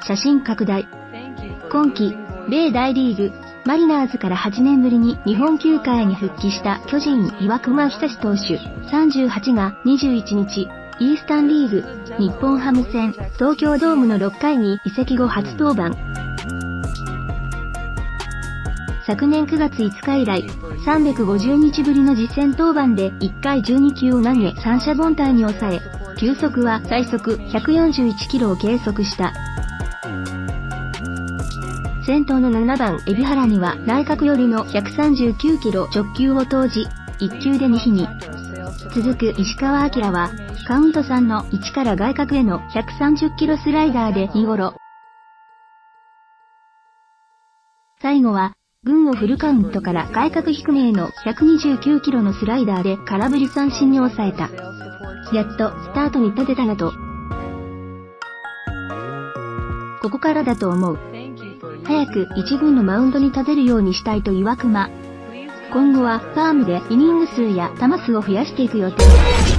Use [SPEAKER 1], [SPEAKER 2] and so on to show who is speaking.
[SPEAKER 1] 写真拡大。今季、米大リーグ、マリナーズから8年ぶりに日本球界に復帰した巨人、岩隈久志投手、38が21日、イースタンリーグ、日本ハム戦、東京ドームの6回に移籍後初登板。昨年9月5日以来、350日ぶりの実戦登板で1回12球を投げ三者凡退に抑え、球速は最速141キロを計測した。先頭の7番海老原には内角寄りの139キロ直球を投じ、1球で2被に。続く石川昂は、カウント3の1から外角への130キロスライダーで2ゴロ。最後は、群をフルカウントから外角低めへの129キロのスライダーで空振り三振に抑えた。やっとスタートに立てたなと。ここからだと思う。早く一軍のマウンドに立てるようにしたいと岩隈。今後はファームでイニング数や球数を増やしていく予定。